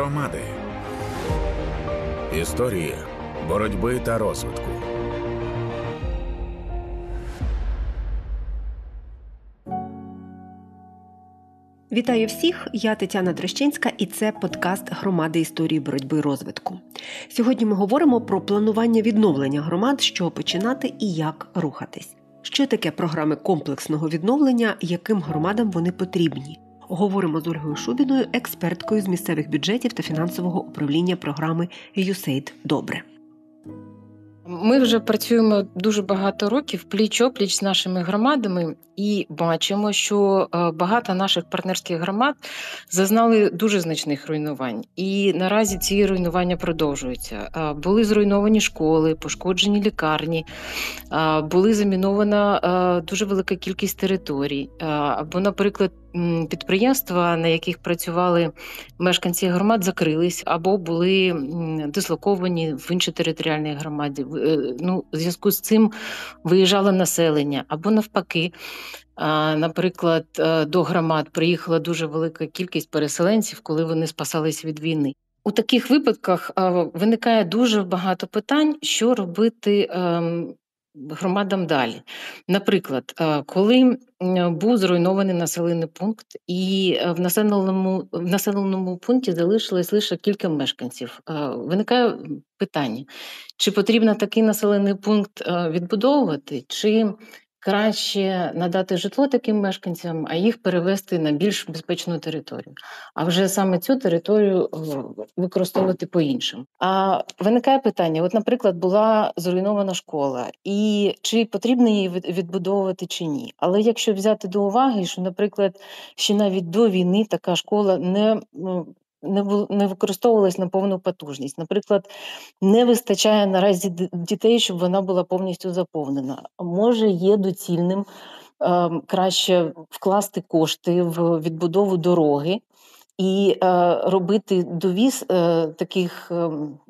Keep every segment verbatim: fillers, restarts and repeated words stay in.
Громади. Історії боротьби та розвитку. Вітаю всіх, я Тетяна Трещинська, і це подкаст «Громади. Історії боротьби і розвитку». Сьогодні ми говоримо про планування відновлення громад, з чого починати і як рухатись. Що таке програми комплексного відновлення, яким громадам вони потрібні? Говоримо з Ольгою Шубіною, експерткою з місцевих бюджетів та фінансового управління програми ю ес ей ай ді «Добре». Ми вже працюємо дуже багато років пліч-опліч з нашими громадами і бачимо, що багато наших партнерських громад зазнали дуже значних руйнувань. І наразі ці руйнування продовжуються. Були зруйновані школи, пошкоджені лікарні, були замінована дуже велика кількість територій. Або, наприклад, підприємства, на яких працювали мешканці громад, закрились або були дислоковані в інші територіальні громади. Ну, в зв'язку з цим виїжджало населення, або навпаки, наприклад, до громад приїхала дуже велика кількість переселенців, коли вони спасались від війни. У таких випадках виникає дуже багато питань, що робити громадам далі. Наприклад, коли був зруйнований населений пункт і в населеному, в населеному пункті залишилось лише кілька мешканців, виникає питання, чи потрібно такий населений пункт відбудовувати, чи краще надати житло таким мешканцям, а їх перевести на більш безпечну територію. А вже саме цю територію використовувати по-іншому. А виникає питання, от, наприклад, була зруйнована школа, і чи потрібно її відбудовувати чи ні. Але якщо взяти до уваги, що, наприклад, ще навіть до війни така школа не... Не, не використовувалась на повну потужність. Наприклад, не вистачає наразі дітей, щоб вона була повністю заповнена. Може, є доцільним е, краще вкласти кошти в відбудову дороги і е, робити довіз е, таких е,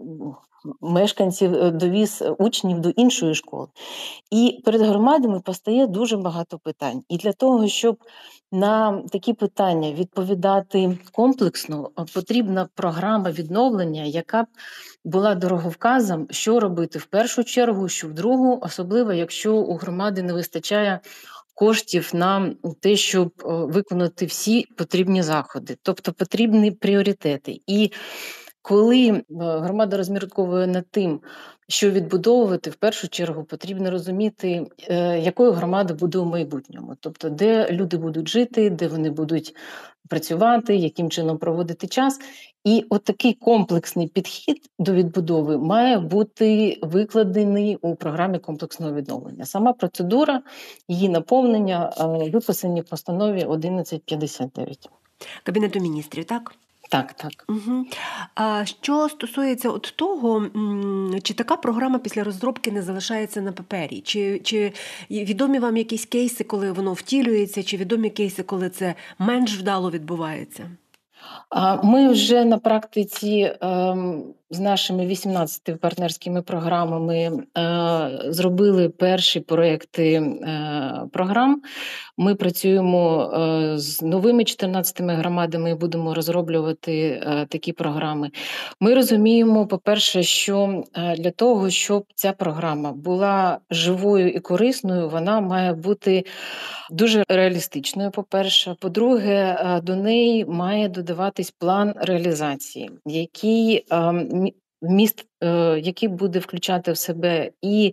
мешканців, довіз учнів до іншої школи. І перед громадами постає дуже багато питань. І для того, щоб на такі питання відповідати комплексно, потрібна програма відновлення, яка б була дороговказом, що робити в першу чергу, що в другу, особливо якщо у громади не вистачає коштів на те, щоб виконати всі потрібні заходи, тобто потрібні пріоритети. І коли громада розмірковує над тим, що відбудовувати, в першу чергу потрібно розуміти, якою громада буде у майбутньому. Тобто, де люди будуть жити, де вони будуть працювати, яким чином проводити час. І от такий комплексний підхід до відбудови має бути викладений у програмі комплексного відновлення. Сама процедура, її наповнення виписані в постанові одинадцять п'ятдесят дев'ять. Кабінету міністрів, так? Так, так. Угу. А що стосується от того, чи така програма після розробки не залишається на папері? Чи, чи відомі вам якісь кейси, коли воно втілюється, чи відомі кейси, коли це менш вдало відбувається? Ми вже на практиці з нашими вісімнадцятими партнерськими програмами зробили перші проекти програм. Ми працюємо з новими чотирнадцятими громадами і будемо розроблювати такі програми. Ми розуміємо, по-перше, що для того, щоб ця програма була живою і корисною, вона має бути дуже реалістичною, по-перше. По-друге, до неї має додаватись план реалізації, який міст, який буде включати в себе і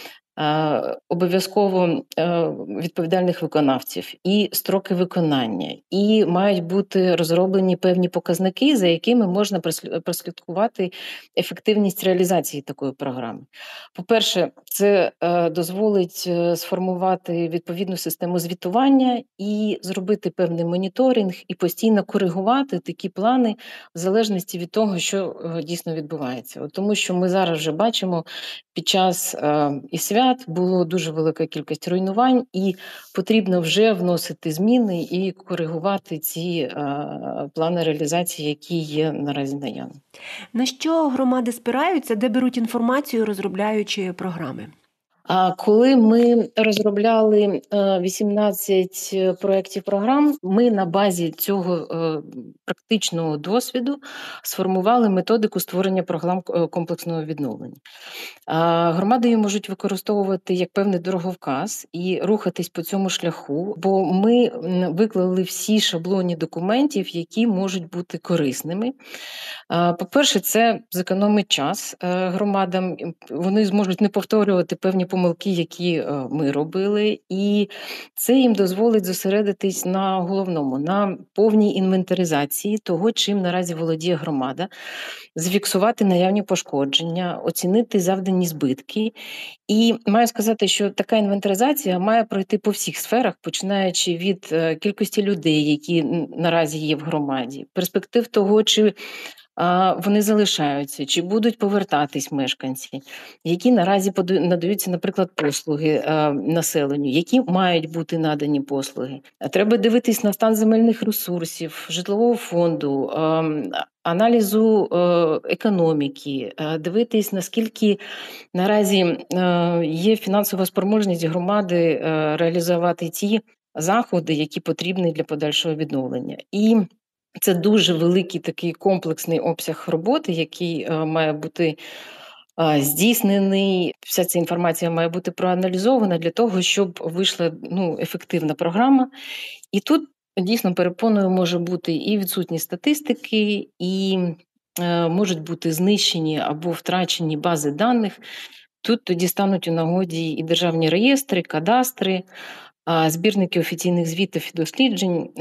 обов'язково відповідальних виконавців, і строки виконання, і мають бути розроблені певні показники, за якими можна прослідкувати ефективність реалізації такої програми. По-перше, це дозволить сформувати відповідну систему звітування і зробити певний моніторинг, і постійно коригувати такі плани в залежності від того, що дійсно відбувається. Тому що ми зараз вже бачимо, під час і свят було дуже велика кількість руйнувань, і потрібно вже вносити зміни і коригувати ці плани реалізації, які є наразі наявні. На що громади спираються, де беруть інформацію, розробляючи програми? А коли ми розробляли вісімнадцять проєктів програм, ми на базі цього практичного досвіду сформували методику створення програм комплексного відновлення. Громади її можуть використовувати як певний дороговказ і рухатись по цьому шляху, бо ми виклали всі шаблони документів, які можуть бути корисними. По-перше, це зекономить час громадам, вони зможуть не повторювати певні помилки, які ми робили, і це їм дозволить зосередитись на головному, на повній інвентаризації того, чим наразі володіє громада, зафіксувати наявні пошкодження, оцінити завдані збитки. І маю сказати, що така інвентаризація має пройти по всіх сферах, починаючи від кількості людей, які наразі є в громаді, перспектив того, чи вони залишаються, чи будуть повертатись мешканці, які наразі надаються, наприклад, послуги населенню, які мають бути надані послуги. Треба дивитись на стан земельних ресурсів, житлового фонду, аналізу економіки, дивитись, наскільки наразі є фінансова спроможність громади реалізувати ті заходи, які потрібні для подальшого відновлення. І це дуже великий такий комплексний обсяг роботи, який має бути здійснений. Вся ця інформація має бути проаналізована для того, щоб вийшла ну, ефективна програма. І тут дійсно перепоною може бути і відсутність статистики, і е, можуть бути знищені або втрачені бази даних. Тут тоді стануть у нагоді і державні реєстри, кадастри, збірники офіційних звітів і досліджень.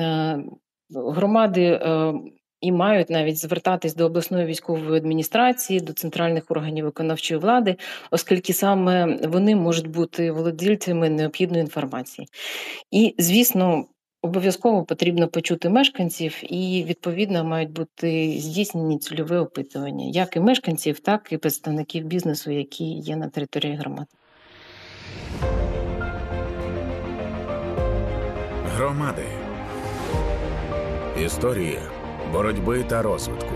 Громади і мають навіть звертатись до обласної військової адміністрації, до центральних органів виконавчої влади, оскільки саме вони можуть бути володільцями необхідної інформації. І, звісно, обов'язково потрібно почути мешканців і, відповідно, мають бути здійснені цільові опитування, як і мешканців, так і представників бізнесу, які є на території громад. Громади. Історія боротьби та розвитку.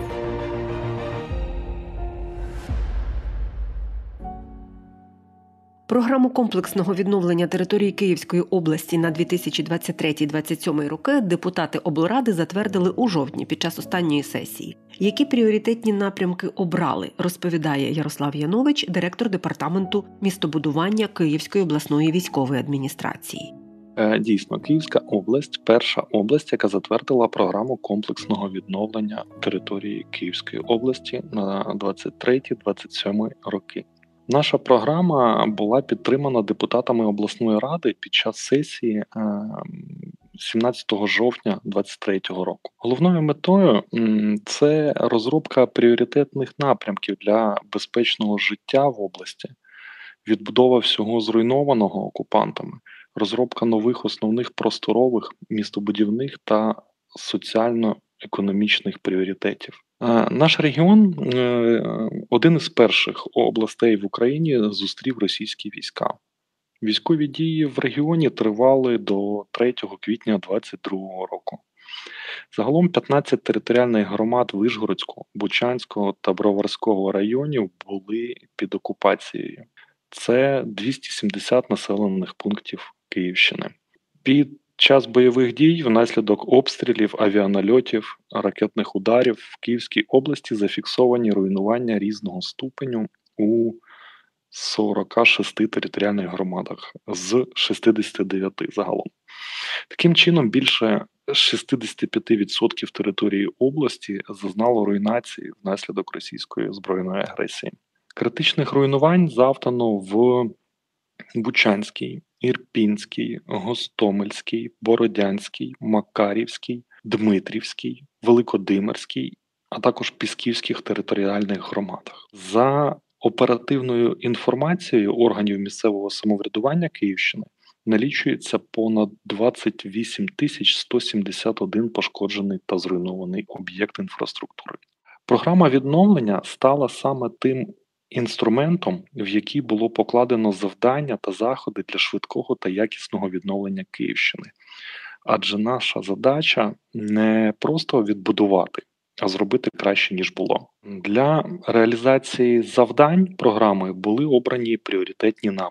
Програму комплексного відновлення території Київської області на дві тисячі двадцять третій - двадцять сьомий роки депутати облради затвердили у жовтні під час останньої сесії. Які пріоритетні напрямки обрали, розповідає Ярослав Янович, директор департаменту містобудування Київської обласної військової адміністрації. Дійсно, Київська область – перша область, яка затвердила програму комплексного відновлення території Київської області на двадцять третій - двадцять сьомий роки. Наша програма була підтримана депутатами обласної ради під час сесії сімнадцятого жовтня двадцять третього року. Головною метою це розробка пріоритетних напрямків для безпечного життя в області, відбудова всього зруйнованого окупантами, розробка нових основних просторових, містобудівних та соціально-економічних пріоритетів. Наш регіон – один із перших областей в Україні зустрів російські війська. Військові дії в регіоні тривали до третього квітня двадцять другого року. Загалом п'ятнадцять територіальних громад Вишгородського, Бучанського та Броварського районів були під окупацією. Це двісті сімдесят населених пунктів Київщини. Під час бойових дій внаслідок обстрілів, авіанальотів, ракетних ударів в Київській області зафіксовані руйнування різного ступеню у сорока шести територіальних громадах з шістдесяти дев'яти загалом. Таким чином, більше шістдесят п'ять відсотків території області зазнало руйнації внаслідок російської збройної агресії. Критичних руйнувань завдано в Бучанській, Ірпінській, Гостомельській, Бородянській, Макарівській, Дмитрівській, Великодимирській, а також Пісківських територіальних громадах. За оперативною інформацією органів місцевого самоврядування Київщини налічується понад двадцять вісім тисяч сто сімдесят один пошкоджений та зруйнований об'єкт інфраструктури. Програма відновлення стала саме тим інструментом, в який було покладено завдання та заходи для швидкого та якісного відновлення Київщини. Адже наша задача не просто відбудувати, а зробити краще, ніж було. Для реалізації завдань програми були обрані пріоритетні напрями. У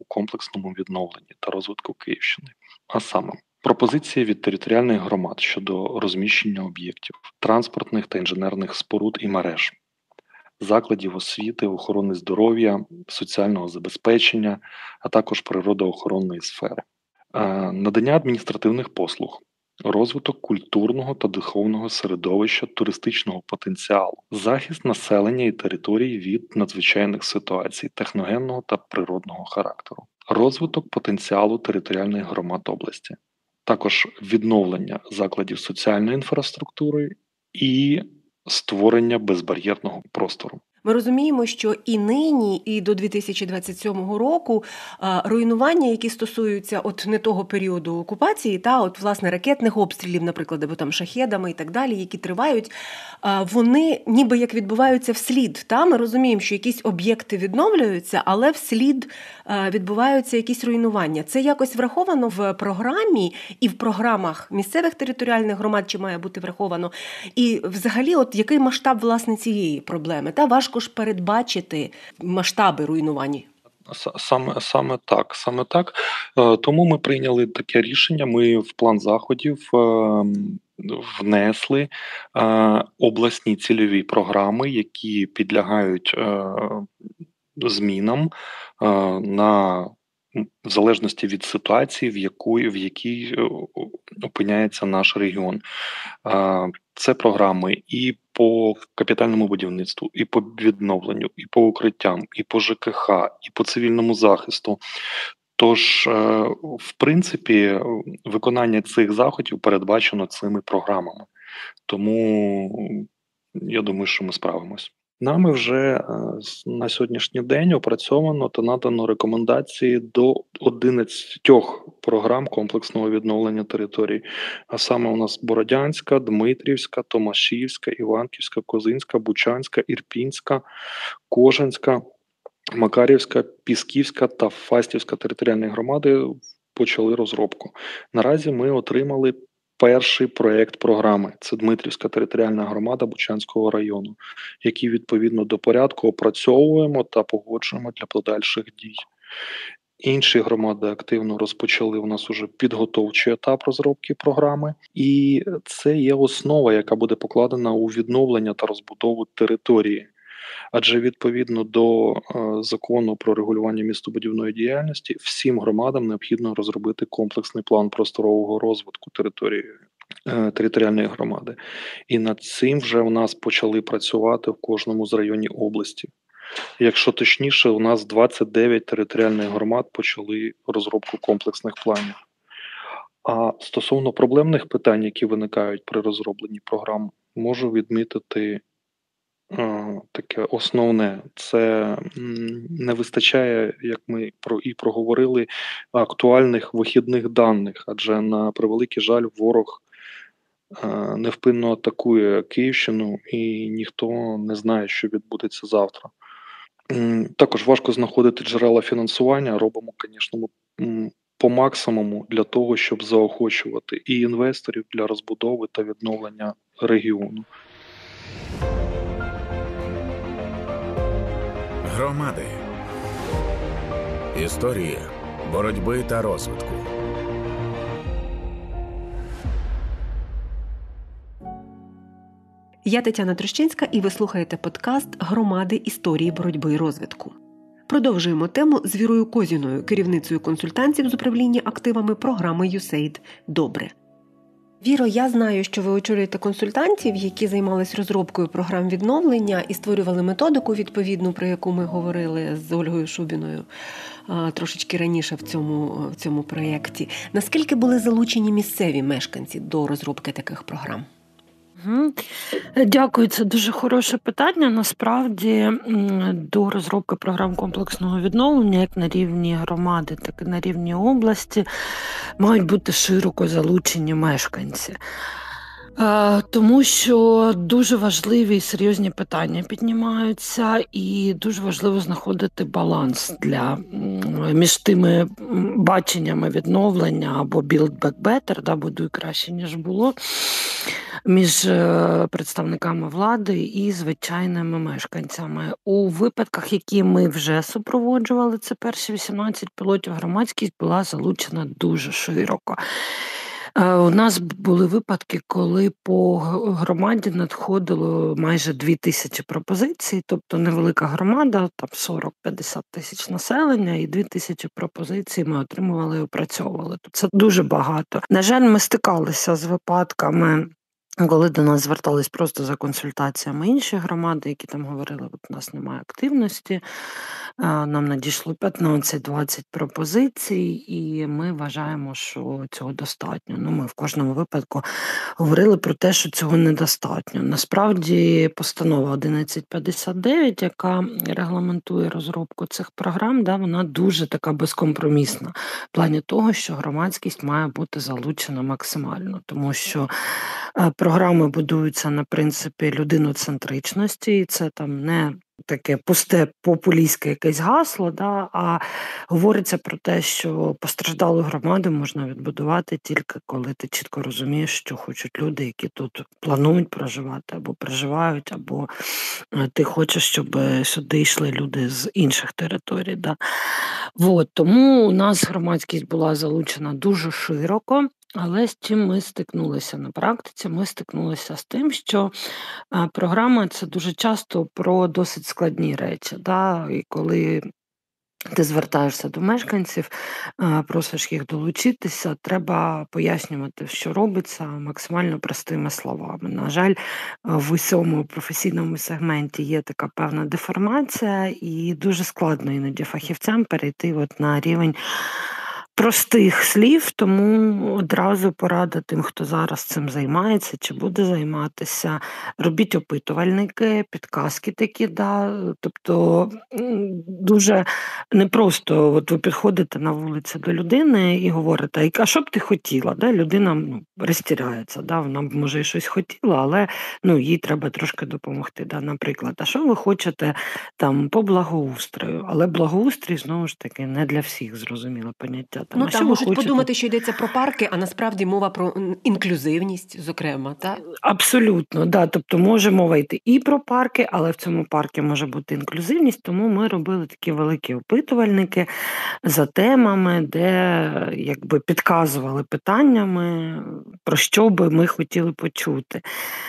комплексному відновленні та розвитку Київщини. А саме, пропозиції від територіальних громад щодо розміщення об'єктів, транспортних та інженерних споруд і мереж, закладів освіти, охорони здоров'я, соціального забезпечення, а також природоохоронної сфери, Е, надання адміністративних послуг, розвиток культурного та духовного середовища, туристичного потенціалу, захист населення і територій від надзвичайних ситуацій техногенного та природного характеру, розвиток потенціалу територіальних громад області, також відновлення закладів соціальної інфраструктури і створення безбар'єрного простору. Ми розуміємо, що і нині, і до дві тисячі двадцять сьомого року а, руйнування, які стосуються от не того періоду окупації, та от власне ракетних обстрілів, наприклад, або там шахедами і так далі, які тривають, а, вони ніби як відбуваються вслід. Та ми розуміємо, що якісь об'єкти відновлюються, але вслід а, відбуваються якісь руйнування. Це якось враховано в програмі і в програмах місцевих територіальних громад, чи має бути враховано? І взагалі, от який масштаб власне цієї проблеми? Та важко ж передбачити масштаби руйнувань. Саме, саме так, саме так. Е, Тому ми прийняли таке рішення. Ми в план заходів е, внесли е, обласні цільові програми, які підлягають е, змінам е, на в залежності від ситуації, в якої в якій е, опиняється наш регіон. Е, Це програми і по капітальному будівництву, і по відновленню, і по укриттям, і по ЖКХ, і по цивільному захисту. Тож, е, в принципі, виконання цих заходів передбачено цими програмами. Тому я думаю, що ми справимось. Нами вже е, с- на сьогоднішній день опрацьовано та надано рекомендації до одинадцяти програм комплексного відновлення територій. А саме у нас Бородянська, Дмитрівська, Томашівська, Іванківська, Козинська, Бучанська, Ірпінська, Кожанська, Макарівська, Пісківська та Фастівська територіальні громади почали розробку. Наразі ми отримали перший проєкт програми. Це Дмитрівська територіальна громада Бучанського району, який відповідно до порядку опрацьовуємо та погоджуємо для подальших дій. Інші громади активно розпочали у нас уже підготовчий етап розробки програми, і це є основа, яка буде покладена у відновлення та розбудову території. Адже відповідно до е, закону про регулювання містобудівної діяльності всім громадам необхідно розробити комплексний план просторового розвитку території е, територіальної громади. І над цим вже у нас почали працювати в кожному з районів області. Якщо точніше, у нас двадцять дев'ять територіальних громад почали розробку комплексних планів. А стосовно проблемних питань, які виникають при розробленні програм, можу відмітити е, таке основне. Це м, не вистачає, як ми про і проговорили, актуальних вихідних даних, адже на превеликий жаль, ворог е, невпинно атакує Київщину, і ніхто не знає, що відбудеться завтра. М, Також важко знаходити джерела фінансування. Робимо, звісно, м, по максимуму для того, щоб заохочувати і інвесторів для розбудови та відновлення регіону. Громади. Історії боротьби та розвитку. Я Тетяна Трощинська, і ви слухаєте подкаст «Громади. Історії боротьби і розвитку». Продовжуємо тему з Вірою Козіною, керівницею консультантів з управління активами програми ю ес ей ай ді «Добре». Віро, я знаю, що ви очолюєте консультантів, які займалися розробкою програм відновлення і створювали методику відповідну, про яку ми говорили з Ольгою Шубіною а, трошечки раніше в цьому, в цьому проєкті. Наскільки були залучені місцеві мешканці до розробки таких програм? Мгм. Дякую, це дуже хороше питання. Насправді м, до розробки програм комплексного відновлення, як на рівні громади, так і на рівні області, мають бути широко залучені мешканці. Е, Тому що дуже важливі і серйозні питання піднімаються, і дуже важливо знаходити баланс для м, між тими м, баченнями відновлення або Build Back Better, да, будуй краще, ніж було, між е, представниками влади і звичайними мешканцями. У випадках, які ми вже супроводжували, це перші вісімнадцять пілотів, громадськість була залучена дуже широко. Е, У нас були випадки, коли по г- громаді надходило майже дві тисячі пропозицій, тобто невелика громада, там сорок-п'ятдесят тисяч населення, і дві тисячі пропозицій ми отримували і опрацьовували. Тобто це дуже багато. На жаль, ми стикалися з випадками, коли до нас звертались просто за консультаціями інші громади, які там говорили, от у нас немає активності, е, нам надійшло п'ятнадцять-двадцять пропозицій, і ми вважаємо, що цього достатньо. Ну, ми в кожному випадку говорили про те, що цього недостатньо. Насправді постанова одинадцять п'ятдесят дев'ять, яка регламентує розробку цих програм, да, вона дуже така безкомпромісна в плані того, що громадськість має бути залучена максимально, тому що е, програми будуються на принципі людиноцентричності, і це там не таке пусте популістське якесь гасло, да, а говориться про те, що постраждалу громаду можна відбудувати тільки коли ти чітко розумієш, що хочуть люди, які тут планують проживати або проживають, або е, ти хочеш, щоб сюди йшли люди з інших територій. Да. Вот, тому у нас громадськість була залучена дуже широко. Але з чим ми стикнулися на практиці? Ми стикнулися з тим, що е, програма це дуже часто про досить складні речі. Да? І коли ти звертаєшся до мешканців, е, просиш їх долучитися, треба пояснювати, що робиться максимально простими словами. На жаль, е, в усьому професійному сегменті є така певна деформація, і дуже складно іноді фахівцям перейти от на рівень простих слів, тому одразу порада тим, хто зараз цим займається чи буде займатися. Робіть опитувальники, підказки такі, да. Тобто м, дуже непросто, от ви підходите на вулиці до людини і говорите, а що б ти хотіла? Да? Людина ну, розтіряється, да? Вона б, може і щось хотіла, але ну, їй треба трошки допомогти. Да? Наприклад, а що ви хочете там по благоустрою? Але благоустрій, знову ж таки, не для всіх зрозуміле поняття. Там, Ну а там що ви можуть хочете? подумати, що йдеться про парки, а насправді мова про м, інклюзивність, зокрема, так? Абсолютно, да. Тобто може мова йти і про парки, але в цьому парку може бути інклюзивність, тому ми робили такі великі опитувальники за темами, де якби підказували питаннями, про що би ми хотіли почути.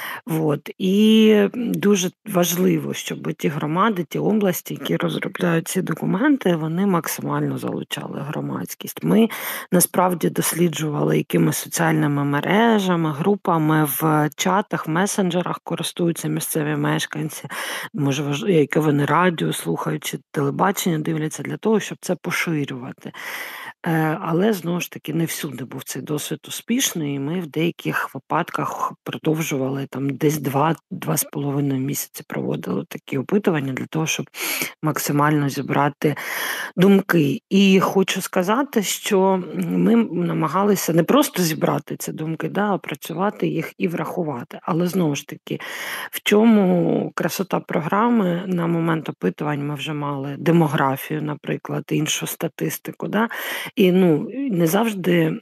От. І дуже важливо, щоб ті громади, ті області, які розробляють ці документи, вони максимально залучали громадськість. Ми насправді досліджували, якими соціальними мережами, групами в чатах, в месенджерах користуються місцеві мешканці, може, важ- яке вони радіо слухають чи телебачення дивляться для того, щоб це поширювати. Е, Але знову ж таки не всюди був цей досвід успішний, і ми в деяких випадках продовжували там десь два-два з половиною місяці проводили такі опитування для того, щоб максимально зібрати думки. І хочу сказати, що ми намагалися не просто зібрати ці думки, да, а працювати їх і врахувати. Але знову ж таки, в чому красота програми на момент опитувань ми вже мали демографію, наприклад, іншу статистику. Да? І ну, не завжди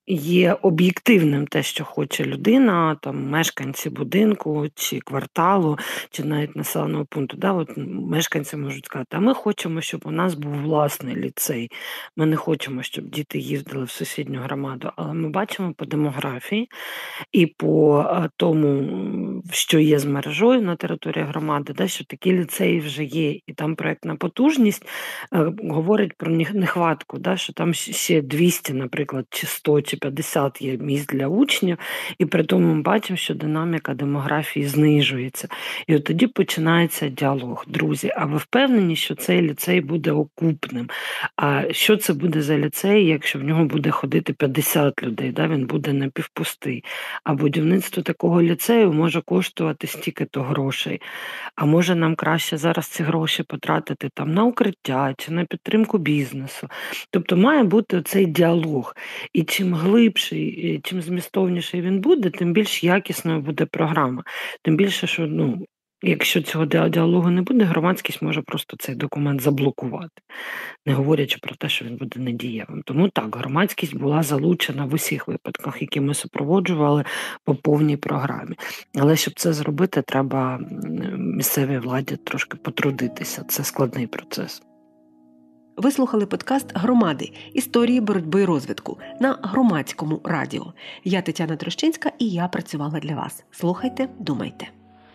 є об'єктивним те, що хоче людина, там мешканці будинку чи кварталу, чи навіть населеного пункту. Да? От мешканці можуть сказати, а ми хочемо, щоб у нас був власний ліцей. Ми не хочемо, щоб діти їздили в сусідню громаду. Але ми бачимо по демографії і по е, тому, м, що є з мережою на території громади, да, що такі ліцеї вже є, і там проєктна потужність е, говорить про них- нехватку, да, що там щ- ще двісті, наприклад, чи сто, чи п'ятдесят є місць для учнів, і при тому ми бачимо, що динаміка демографії знижується. І от тоді починається діалог. Друзі, а ви впевнені, що цей ліцей буде окупним? А що це буде за ліцей, якщо в нього буде ходити п'ятдесят людей, да, він буде напівпустий? А будівництво такого ліцею може коштувати стільки-то грошей, а може нам краще зараз ці гроші потратити там на укриття чи на підтримку бізнесу. Тобто має бути цей діалог. І чим глибший, і чим змістовніший він буде, тим більш якісною буде програма. Тим більше, що ну, якщо цього діалогу не буде, громадськість може просто цей документ заблокувати, не говорячи про те, що він буде недієвим. Тому так, громадськість була залучена в усіх випадках, які ми супроводжували по повній програмі. Але щоб це зробити, треба місцевій владі трошки потрудитися. Це складний процес. Ви слухали подкаст «Громади. Історії боротьби і розвитку» на Громадському радіо. Я Тетяна Трощинська і я працювала для вас. Слухайте, думайте.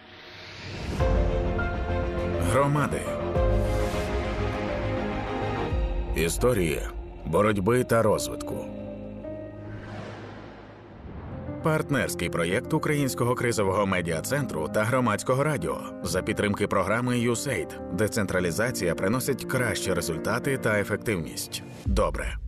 Громади. Історії боротьби та розвитку. Партнерський проєкт Українського кризового медіа-центру та Громадського радіо за підтримки програми ю ес ей ай ді. Децентралізація приносить кращі результати та ефективність. Добре.